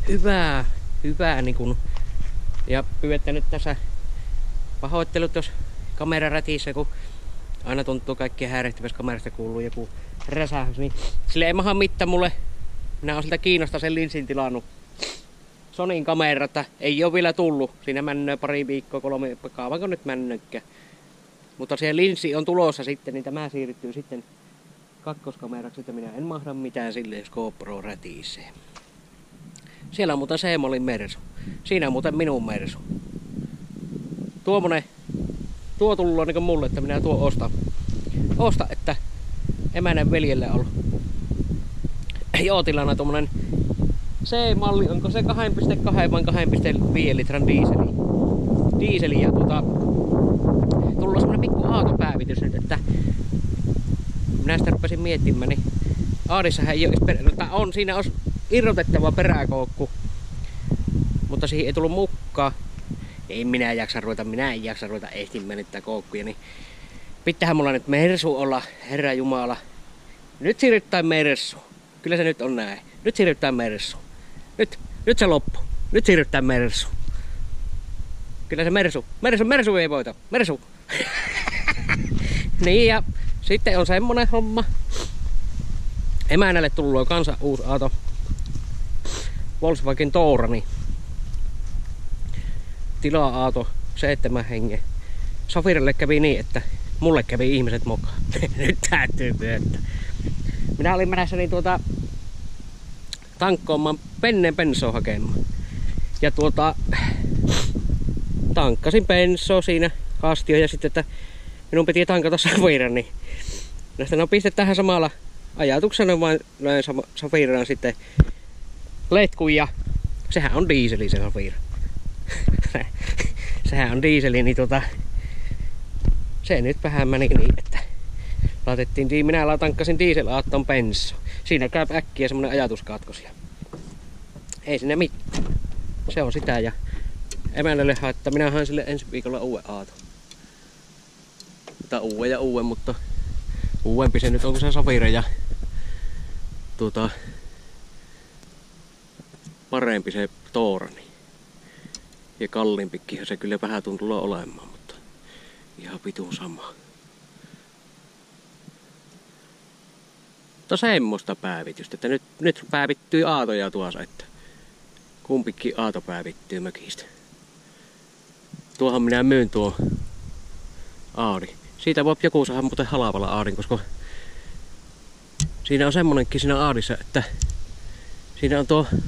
hyvää niin kun, ja pyydätte nyt tässä pahoittelut, jos kamera rätisee, kun aina tuntuu kaikkien häirehtivässä kamerasta kuuluu joku räsähys, niin sille ei maha mitään mulle. Minä oon siltä Kiinasta sen linssin tilannut. Sonyin kamera, että ei oo vielä tullut. Siinä männöö pari viikkoa, 3, kauanko nyt männökkä. Mutta se linssi on tulossa sitten, niin tämä siirtyy sitten kakkoskameraksi, että minä en mahda mitään sille, jos GoPro rätisee. Siellä on muuten Seemolin Mersu. Siinä on muuten minun Mersu. Tuo tullut niin kuin mulle, että minä tuo osta, että emänen veljelle on Jootilana tuommoinen C-malli, onko se 2,2 vai 2,5 litran diiseli ja tullut semmonen pikku aatopäivitys nyt, että minä sitä rupesin miettimään, niin Aadissahan ei ole, siinä olisi irrotettava peräkoukku, mutta siihen ei tullut mukaan. Minä en jaksa ruveta ehtimään niitä koukkuja, niin pitäähän mulla nyt Mersu olla, Herra Jumala. Nyt siirrytään Mersu. Kyllä se nyt on näin. Nyt siirrytään Mersu. Nyt se loppu. Nyt siirrytään Mersu. Kyllä se Mersu ei voita. Mersu. Niin ja sitten on semmonen homma. Emännälle tullut kanssa uusi auto. Volkswagen Tourani. Tila-auto, 7 hengen. Safirelle kävi niin, että mulle kävi ihmiset mokaan. Nyt täytyy myöntää. Minä olin menossa niin tankkoomaan bensoa hakemaan. Ja tankkasin bensoa siinä kastio ja sitten, että minun piti tankata Safiran, niin piste tähän samalla ajatuksena vain näin Safiran sitten letkun ja sehän on diiseli se Safira. Sehän on diiseli, niin se nyt vähän meni niin, että minä tankkasin dieselaatton benso. Siinä käy äkkiä semmonen ajatuskatkos ja ei sinne mitään. Se on sitä ja emännälle haettaa, minä haen sille ensi viikolla uuden aaton. Tai uuden, mutta uudempi se nyt on kuin se Safira ja parempi se Tourani. Ja kalliimpikin se kyllä vähän tuntuu olemaan, mutta ihan vitun sama. Mutta semmoista päivitystä, että nyt päivittyy aatoja tuossa, että kumpikin aato päivittyy mökistä. Tuohan minä myyn tuo Audi. Siitä voi joku saada muuten halvalla Audin, koska siinä on semmonenkin siinä Audissa, että siinä on tuo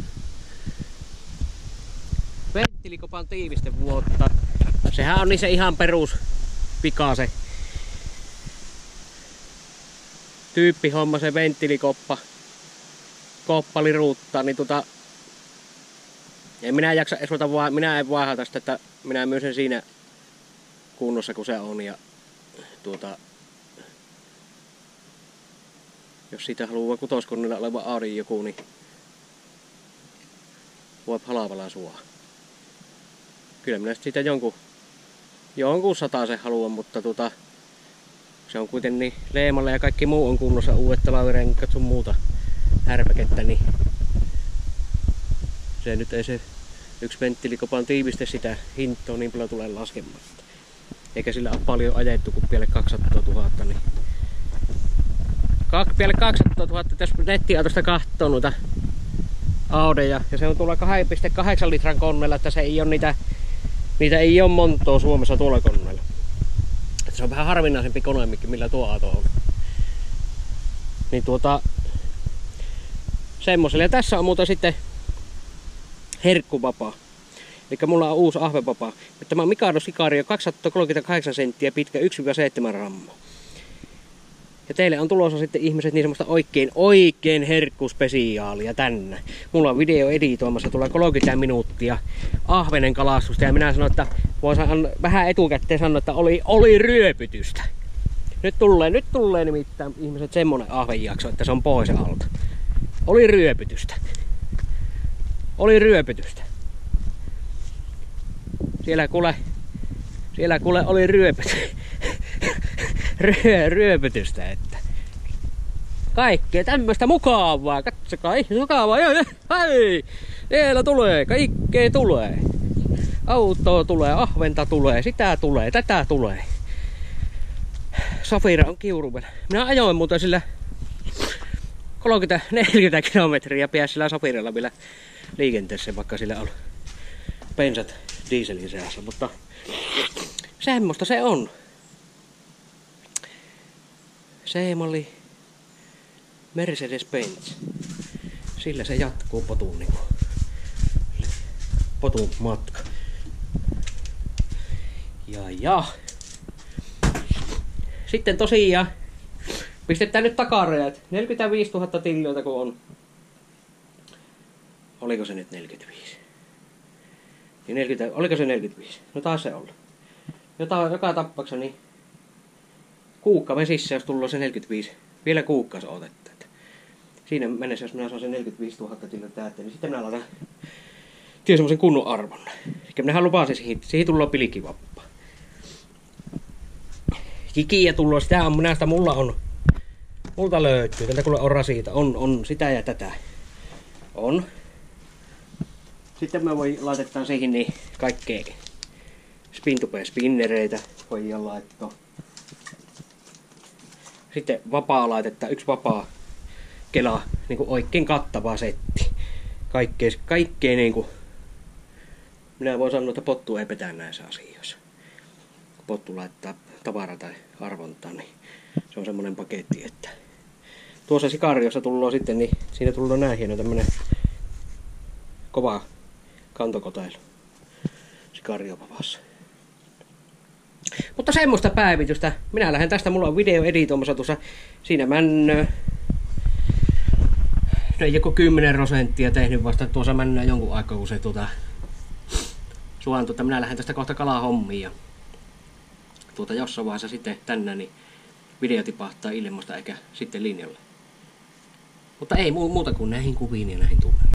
venttiilikopan tiivistevuotta. Sehän on niin se ihan perus pika se tyyppihomma, se venttiilikoppa. Koppa liruuttaa, niin en minä jaksa edes minä en vaihata sitä, että minä myyn sen siinä kunnossa kun se on ja jos siitä haluaa kutoskoneella oleva Audi joku, niin voi halvalla suoa. Kyllä minä siitä jonkun sataisen haluan, mutta se on kuitenkin niin leemalle ja kaikki muu on kunnossa, uudet talavirenkat sun muuta härpäkettä, niin se nyt ei se yksi venttiilikopan tiiviste sitä hintoa niin paljon tulee laskemaan. Eikä sillä ole paljon ajettu kuin pielle 200 000, niin pielle 200 000, jos nettiautosta katsoo noita Audeja, ja se on tuolla 2,8 litran koneella, että se ei ole niitä ei ole montoa Suomessa tuolla koneella. Että se on vähän harvinaisempi kone, millä tuo auto on. Niin semmoselle. Ja tässä on muuten sitten herkkuvapaa. Eli mulla on uusi ahvevapaa. Tämä on Mikado Sicario 238 senttiä pitkä 1-7 grammaa. Ja teille on tulossa sitten ihmiset niin semmoista oikein herkkuspesiaalia tänne. Mulla on video editoimassa, tulee 30 minuuttia ahvenen kalastusta ja minä sanoin, että voisin vähän etukäteen sanoa, että oli ryöpytystä. Nyt tulee nimittäin ihmiset semmonen ahvenjakso, että se on pois alta. Oli ryöpytystä. Siellä kuule oli ryöpytystä, että Kaikkea tämmöstä mukavaa. Katsokaa, mukavaa. Hei! Siellä tulee, kaikkea tulee. Autoa tulee, ahventa tulee, sitä tulee, tätä tulee. Safira on kiurumella. Minä ajoin muuten sillä 30-40 kilometriä pääsi sillä Safiralla vielä liikenteessä, vaikka sillä on pensat dieselin seassa, mutta semmoista se on. C-malli Mercedes-Benz. Sillä se jatkuu potun matka. Ja. Sitten tosiaan pistetään nyt takarajat. 45 000 tiljoita kun on. Oliko se nyt 45? Niin 40, oliko se 45? No taas se olla. Joka tapauksessa niin kuukka vesissä, jos tullaan se 45. Vielä kuukkaus otetta. Siinä mennessä, jos minä saan sen 45 000 tiljoita täyteen, niin sitten minä laitan semmoisen kunnon arvon. Eli minähän lupasin siihen tullaan pilkivappa. Kikiä tullaan sitä ammuna, sitä multa löytyy. Tältä kuule on rasiita. On sitä ja tätä. On. Sitten me voi laitetaan siihen niin kaikkea spinnereitä voidaan laittaa. Sitten vapaa laitetaan, yksi vapaa kela, niinku oikein kattava setti. Kaikkea niinku, minä voin sanoa, että pottu ei petä näissä asioissa. Kun pottu laittaa tavaraa tai arvontaa, niin se on semmonen paketti, että tuossa sikariossa tullaan sitten, niin siinä tullaan näin hieno tämmönen kova kantokotailu sikariopavassa. Mutta semmoista päivitystä. Minä lähden tästä, mulla on video editoimassa tuossa. Siinä männöö. No ei joku 10% tehnyt vasta tuossa männöö jonkun aikaa, kun se minä lähden tästä kohta kalahommiin. Ja jossain vaiheessa sitten tänään niin video tipahtaa ilmasta eikä sitten linjalle. Mutta ei muuta kuin näihin kuviin ja näihin tunnelmiin.